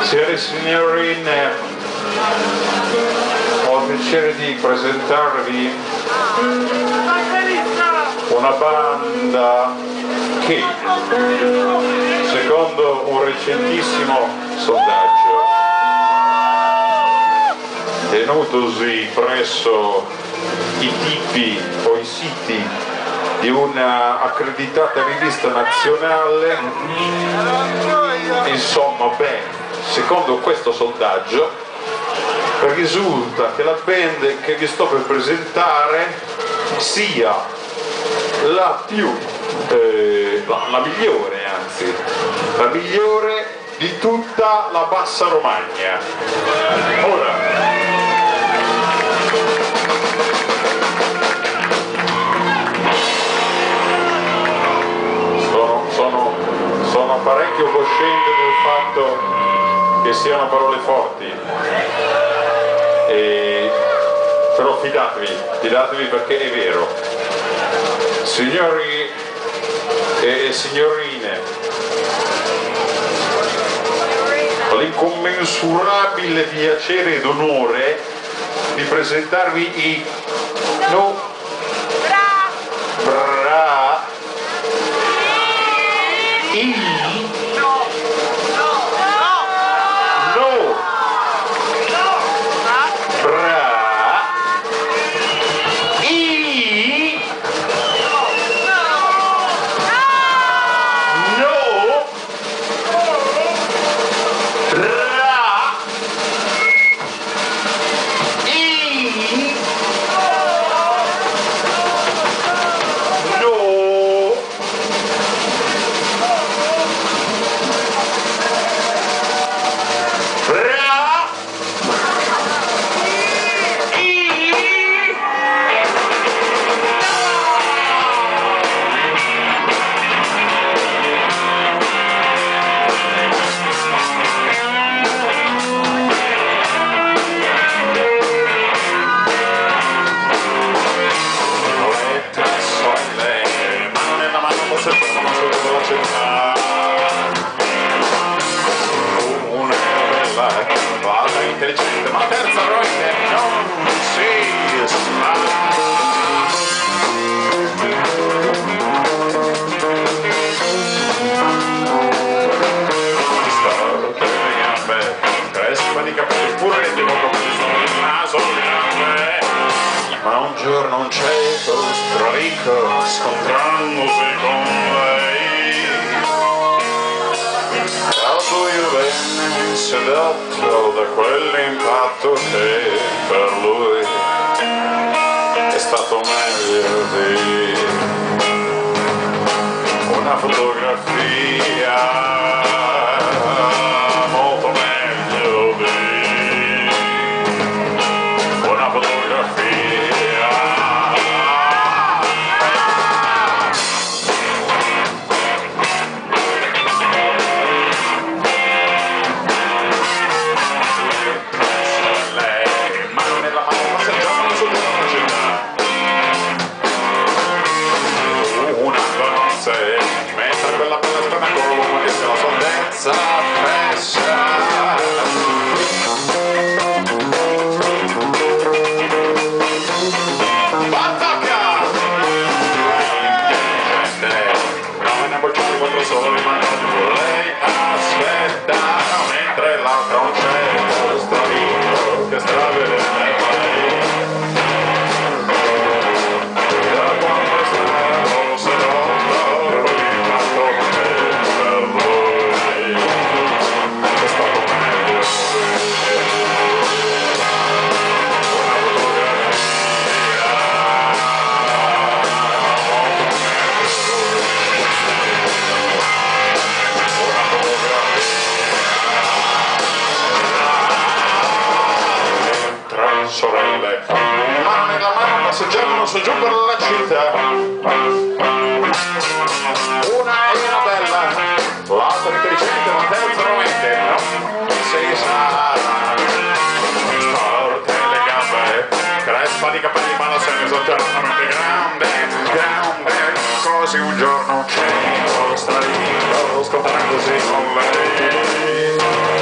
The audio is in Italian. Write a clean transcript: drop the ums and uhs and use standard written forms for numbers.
Signore e signorine, ho il piacere di presentarvi una banda che, secondo un recentissimo sondaggio tenutosi presso i tipi o i siti di una accreditata rivista nazionale, insomma, secondo questo sondaggio risulta che la band che vi sto per presentare sia la migliore, anzi, la migliore di tutta la Bassa Romagna. Ora, sono parecchio cosciente del fatto che siano parole forti, però fidatevi perché è vero. Signori e signorine, ho l'incommensurabile piacere ed onore di presentarvi i intelligente, ma terza roina non si sa. Storte le gambe, crespa di capelli, pure le devo come sono il naso, le gambe. Ma un giorno un cieco strarico, scontrandosi con lei, io venne sedotto da quell'impatto che per lui è stato meglio di una fotografia, molto meglio di una fotografia. Mentre quella bella strana colomba che se la sondenza fresca Battacca! Intelligente, non me ne bocciati 4 soli, ma non lei aspetta, mentre l'altra un cielo straniero che stravede lei. Sorelle, mano nella mano passeggiavano su giù per la città. Una era bella, l'altra intelligente, ma terza veramente non si sa. Storte le gambe, crespa di capelli, ma la sera esattamente grande, così un giorno c'è lo straniero scontrandosi con lei.